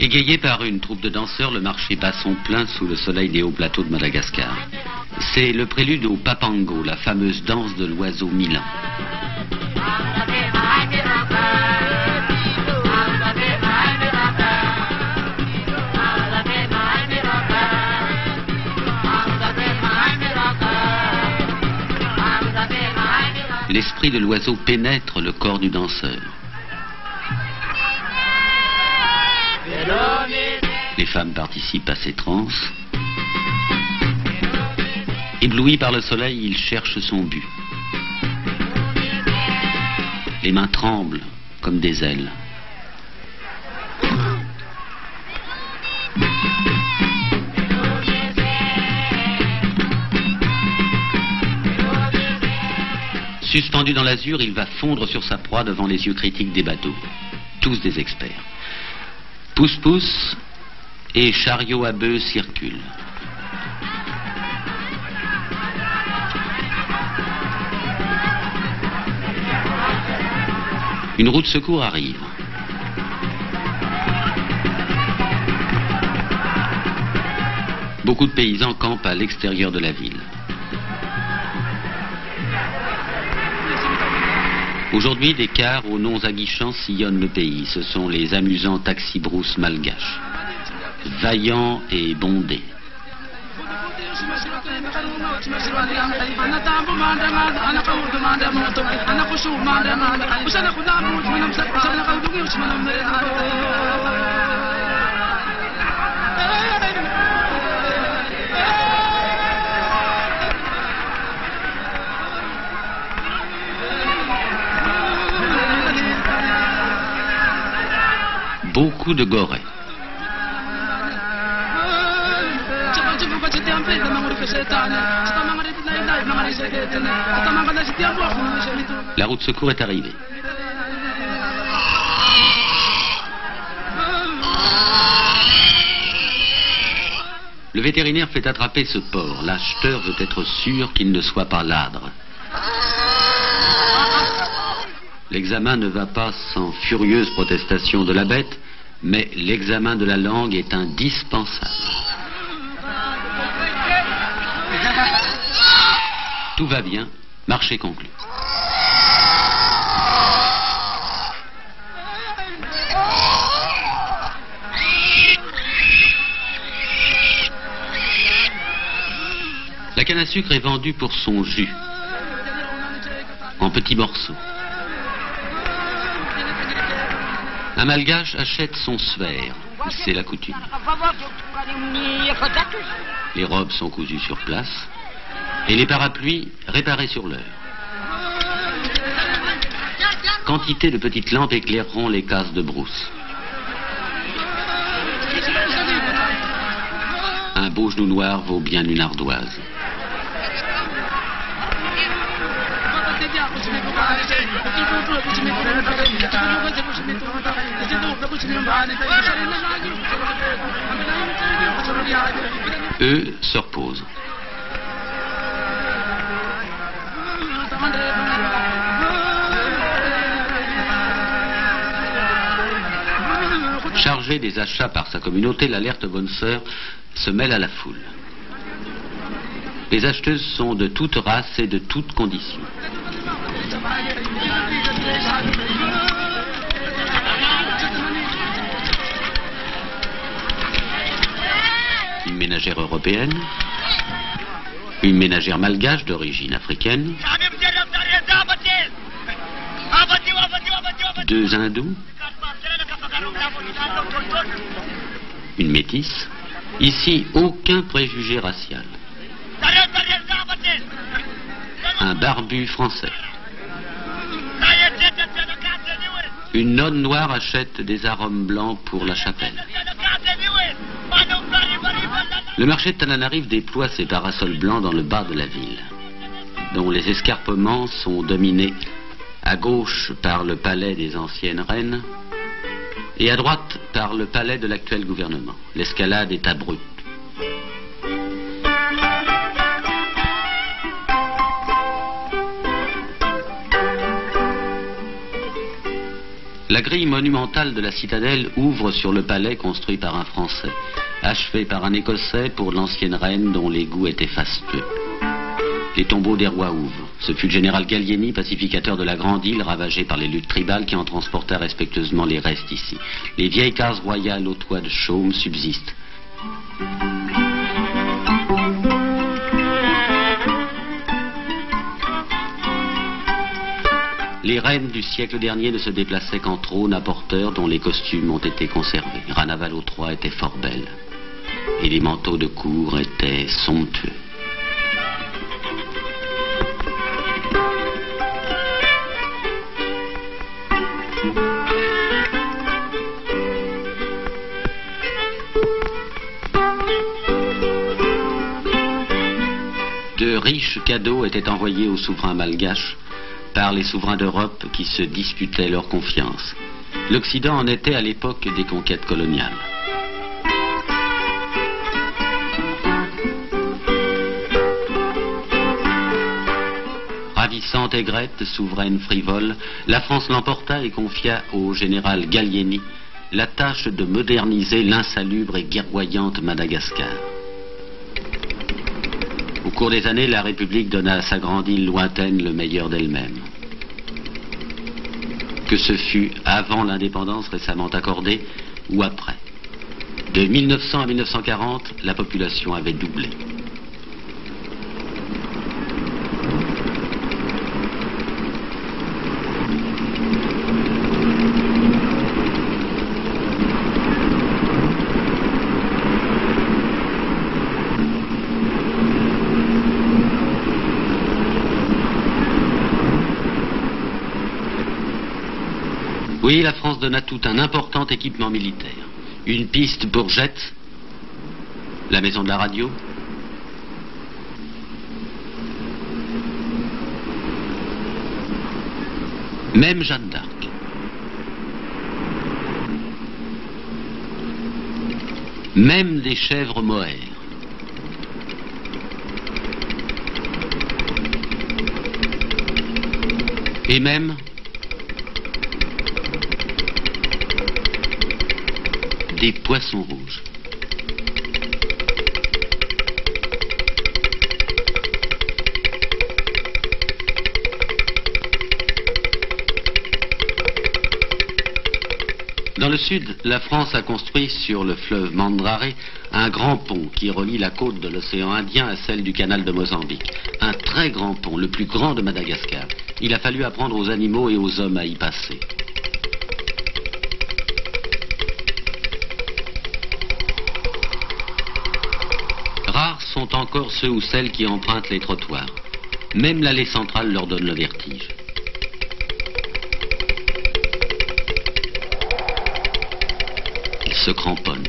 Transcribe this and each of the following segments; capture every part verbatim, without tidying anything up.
Égayé par une troupe de danseurs, le marché bat son plein sous le soleil des hauts plateaux de Madagascar. C'est le prélude au papango, la fameuse danse de l'oiseau milan. L'esprit de l'oiseau pénètre le corps du danseur. Les femmes participent à ces transes. Ébloui par le soleil, il cherche son but. Les mains tremblent comme des ailes. Suspendu dans l'azur, il va fondre sur sa proie devant les yeux critiques des bateaux. Tous des experts. Pousse-pousse et chariot à bœufs circulent. Une roue de secours arrive. Beaucoup de paysans campent à l'extérieur de la ville. Aujourd'hui, des cars aux noms aguichants sillonnent le pays. Ce sont les amusants taxi-brousses malgaches. Vaillants et bondés. Beaucoup de gorées. La roue de secours est arrivée. Le vétérinaire fait attraper ce porc. L'acheteur veut être sûr qu'il ne soit pas ladre. L'examen ne va pas sans furieuse protestation de la bête, mais l'examen de la langue est indispensable. Tout va bien, marché conclu. La canne à sucre est vendue pour son jus, en petits morceaux. Un malgache achète son sphère, c'est la coutume. Les robes sont cousues sur place et les parapluies réparés sur l'heure. Quantité de petites lampes éclaireront les cases de brousse. Un beau genou noir vaut bien une ardoise. Eux se reposent. Chargé des achats par sa communauté, l'alerte bonne sœur se mêle à la foule. Les acheteuses sont de toutes races et de toutes conditions. Une ménagère européenne, une ménagère malgache d'origine africaine, deux hindous, une métisse. Ici, aucun préjugé racial. Un barbu français. Une nonne noire achète des arômes blancs pour la chapelle. Le marché de Tananarive déploie ses parasols blancs dans le bas de la ville, dont les escarpements sont dominés à gauche par le palais des anciennes reines et à droite par le palais de l'actuel gouvernement. L'escalade est abrupte. La grille monumentale de la citadelle ouvre sur le palais construit par un Français, achevé par un Écossais pour l'ancienne reine dont les goûts étaient fastueux. Les tombeaux des rois ouvrent. Ce fut le général Gallieni, pacificateur de la Grande Île, ravagé par les luttes tribales, qui en transporta respectueusement les restes ici. Les vieilles cases royales aux toits de chaume subsistent. Les reines du siècle dernier ne se déplaçaient qu'en trône à porteurs dont les costumes ont été conservés. Rannavalo trois était fort belle. Et les manteaux de cour étaient somptueux. De riches cadeaux étaient envoyés aux souverains malgaches par les souverains d'Europe qui se disputaient leur confiance. L'Occident en était à l'époque des conquêtes coloniales. Ravissante aigrette, souveraine frivole, la France l'emporta et confia au général Gallieni la tâche de moderniser l'insalubre et guerroyante Madagascar. Au cours des années, la République donna à sa grande île lointaine le meilleur d'elle-même. Que ce fût avant l'indépendance récemment accordée ou après. De mille neuf cents à mille neuf cent quarante, la population avait doublé. Oui, la France donna tout un important équipement militaire. Une piste pour jets, la maison de la radio, même Jeanne d'Arc. Même des chèvres mohaires. Et même des poissons rouges. Dans le sud, la France a construit sur le fleuve Mandrare un grand pont qui relie la côte de l'océan Indien à celle du canal de Mozambique. Un très grand pont, le plus grand de Madagascar. Il a fallu apprendre aux animaux et aux hommes à y passer. Rares sont encore ceux ou celles qui empruntent les trottoirs. Même l'allée centrale leur donne le vertige. Ils se cramponnent.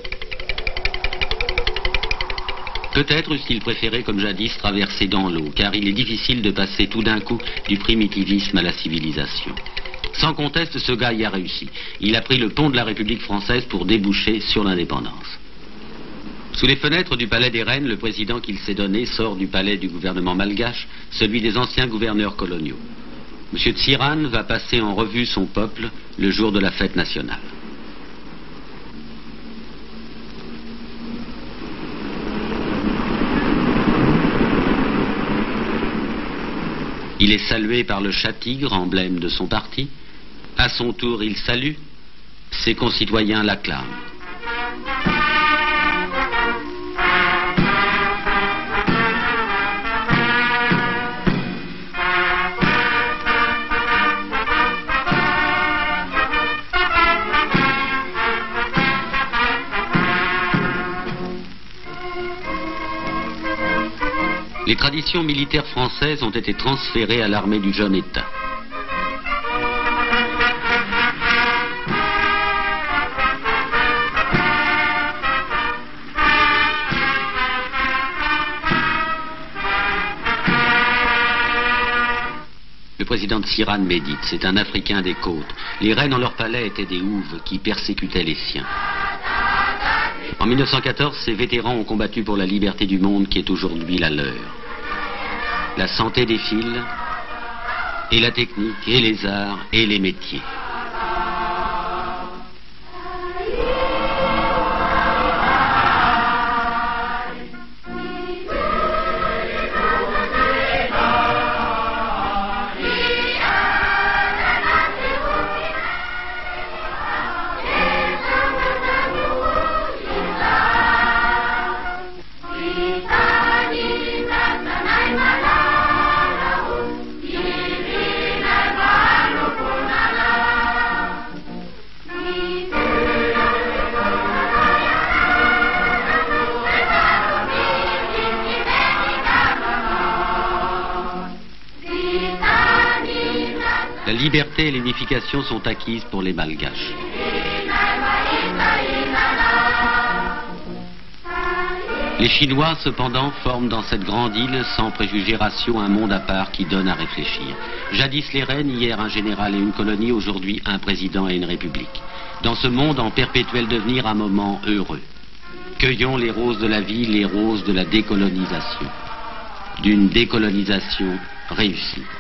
Peut-être eussent-ils préféré, comme jadis, traverser dans l'eau, car il est difficile de passer tout d'un coup du primitivisme à la civilisation. Sans conteste, ce gars y a réussi. Il a pris le pont de la République française pour déboucher sur l'indépendance. Sous les fenêtres du palais des Reines, le président qu'il s'est donné sort du palais du gouvernement malgache, celui des anciens gouverneurs coloniaux. M. Tsiran va passer en revue son peuple le jour de la fête nationale. Il est salué par le chat-tigre, emblème de son parti. À son tour, il salue. Ses concitoyens l'acclament. Les traditions militaires françaises ont été transférées à l'armée du jeune État. Le président Tsiran médite, c'est un Africain des côtes. Les reines en leur palais étaient des houves qui persécutaient les siens. En mille neuf cent quatorze, ces vétérans ont combattu pour la liberté du monde qui est aujourd'hui la leur. La santé défile, et la technique, et les arts, et les métiers. liberté et l'unification sont acquises pour les Malgaches. Les Chinois, cependant, forment dans cette grande île, sans préjugés raciaux, un monde à part qui donne à réfléchir. Jadis les reines, hier un général et une colonie, aujourd'hui un président et une république. Dans ce monde en perpétuel devenir, un moment heureux. Cueillons les roses de la vie, les roses de la décolonisation. D'une décolonisation réussie.